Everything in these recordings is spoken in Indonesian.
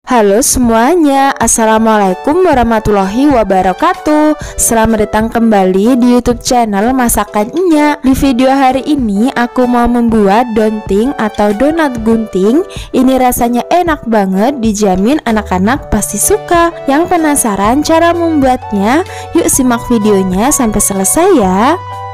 Halo semuanya, Assalamualaikum warahmatullahi wabarakatuh. Selamat datang kembali di YouTube channel Masakan Nya. Di video hari ini aku mau membuat donting atau donat gunting. Ini rasanya enak banget, dijamin anak-anak pasti suka. Yang penasaran cara membuatnya? Yuk simak videonya sampai selesai ya.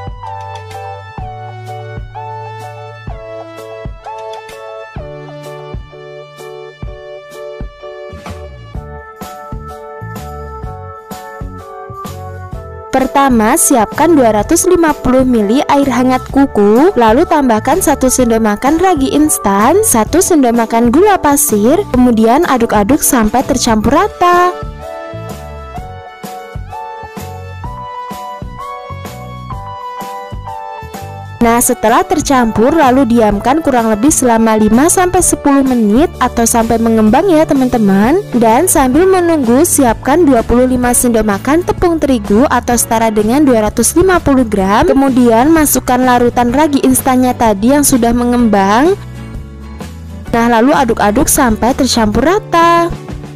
Pertama, siapkan 250 ml air hangat kuku, lalu tambahkan 1 sendok makan ragi instan, 1 sendok makan gula pasir, kemudian aduk-aduk sampai tercampur rata. Nah, setelah tercampur lalu diamkan kurang lebih selama 5-10 menit atau sampai mengembang ya teman-teman. Dan sambil menunggu, siapkan 25 sendok makan tepung terigu atau setara dengan 250 gram. Kemudian masukkan larutan ragi instannya tadi yang sudah mengembang. Nah, lalu aduk-aduk sampai tercampur rata.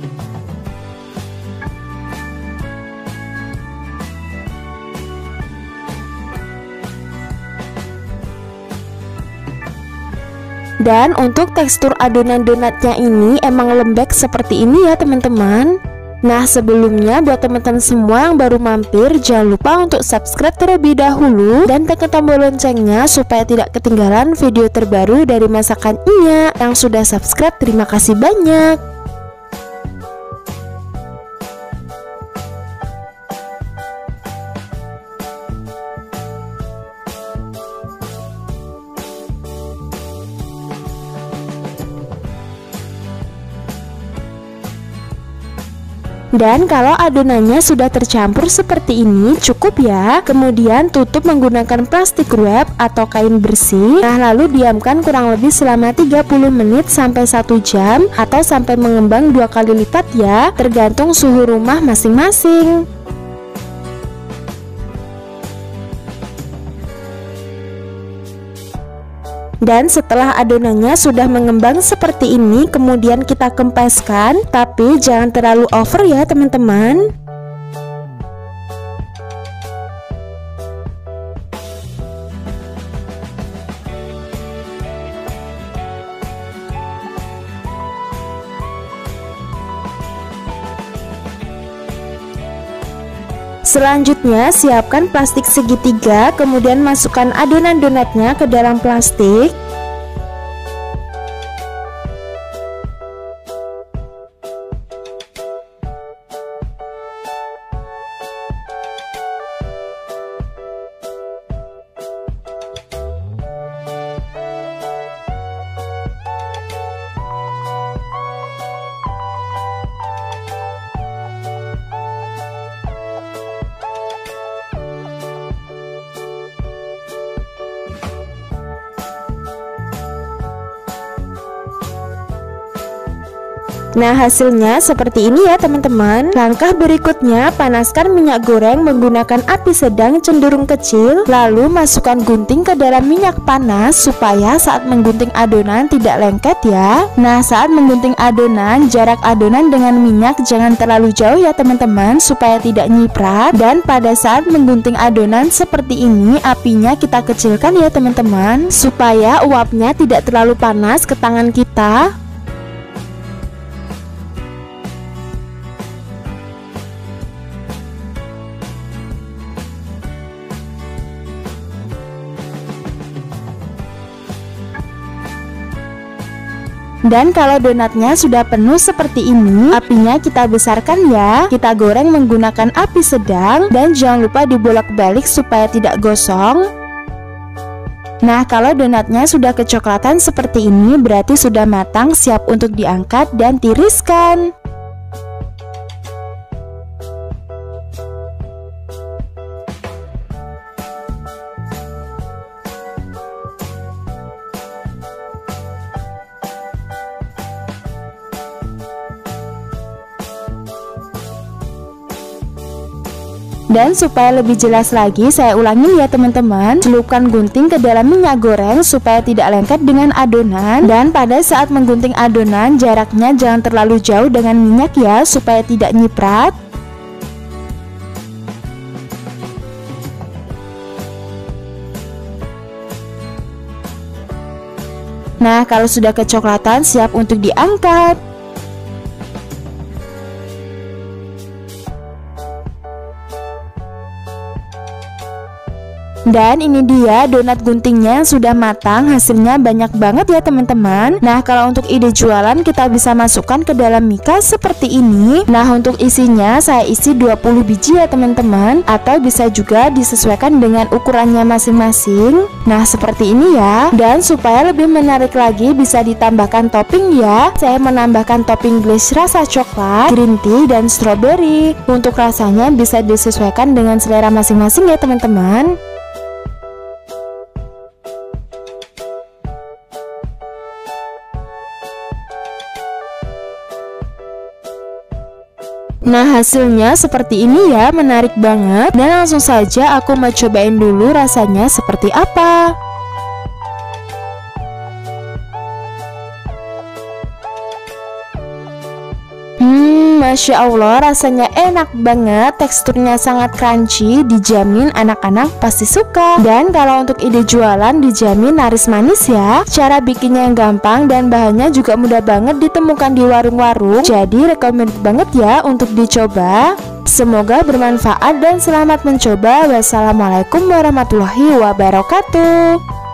Dan untuk tekstur adonan donatnya ini emang lembek seperti ini ya teman-teman. Nah, sebelumnya buat teman-teman semua yang baru mampir, jangan lupa untuk subscribe terlebih dahulu dan tekan tombol loncengnya supaya tidak ketinggalan video terbaru dari Masakan Nya. Yang sudah subscribe, terima kasih banyak. Dan kalau adonannya sudah tercampur seperti ini, cukup ya. Kemudian tutup menggunakan plastik wrap atau kain bersih. Nah, lalu diamkan kurang lebih selama 30 menit sampai 1 jam atau sampai mengembang 2 kali lipat ya, tergantung suhu rumah masing-masing. Dan setelah adonannya sudah mengembang seperti ini, kemudian kita kempeskan, tapi jangan terlalu over ya teman-teman. Selanjutnya, siapkan plastik segitiga, kemudian masukkan adonan donatnya ke dalam plastik. Nah, hasilnya seperti ini ya teman-teman. Langkah berikutnya, panaskan minyak goreng menggunakan api sedang cenderung kecil, lalu masukkan gunting ke dalam minyak panas supaya saat menggunting adonan tidak lengket ya. Nah, saat menggunting adonan, jarak adonan dengan minyak jangan terlalu jauh ya teman-teman, supaya tidak nyiprat. Dan pada saat menggunting adonan seperti ini, apinya kita kecilkan ya teman-teman, supaya uapnya tidak terlalu panas ke tangan kita. Dan kalau donatnya sudah penuh seperti ini, apinya kita besarkan ya. Kita goreng menggunakan api sedang dan jangan lupa dibolak-balik supaya tidak gosong. Nah, kalau donatnya sudah kecoklatan seperti ini, berarti sudah matang, siap untuk diangkat dan tiriskan. Dan supaya lebih jelas lagi, saya ulangin ya teman-teman. Celupkan gunting ke dalam minyak goreng supaya tidak lengket dengan adonan. Dan pada saat menggunting adonan, jaraknya jangan terlalu jauh dengan minyak ya, supaya tidak nyiprat. Nah, kalau sudah kecoklatan, siap untuk diangkat. Dan ini dia donat guntingnya yang sudah matang. Hasilnya banyak banget ya teman-teman. Nah, kalau untuk ide jualan, kita bisa masukkan ke dalam mika seperti ini. Nah, untuk isinya saya isi 20 biji ya teman-teman, atau bisa juga disesuaikan dengan ukurannya masing-masing. Nah, seperti ini ya. Dan supaya lebih menarik lagi, bisa ditambahkan topping ya. Saya menambahkan topping glaze rasa coklat, green tea, dan strawberry. Untuk rasanya bisa disesuaikan dengan selera masing-masing ya teman-teman. Nah, hasilnya seperti ini ya, menarik banget. Dan langsung saja aku mau cobain dulu rasanya seperti apa. Masya Allah, rasanya enak banget, teksturnya sangat crunchy, dijamin anak-anak pasti suka. Dan kalau untuk ide jualan, dijamin laris manis ya. Cara bikinnya yang gampang dan bahannya juga mudah banget ditemukan di warung-warung. Jadi recommend banget ya untuk dicoba. Semoga bermanfaat dan selamat mencoba. Wassalamualaikum warahmatullahi wabarakatuh.